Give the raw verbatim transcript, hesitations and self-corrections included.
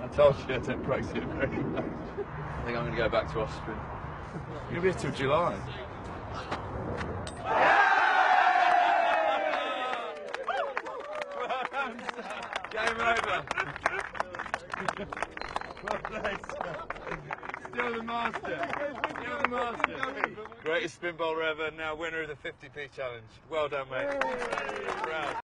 I told you I don't practice it very much. I think I'm going to go back to off spin. You're going to be here till July. Game over. Well played, sir. Still the master. Still the master. Greatest spin bowler ever, now winner of the fifty p challenge. Well done, mate. Proud.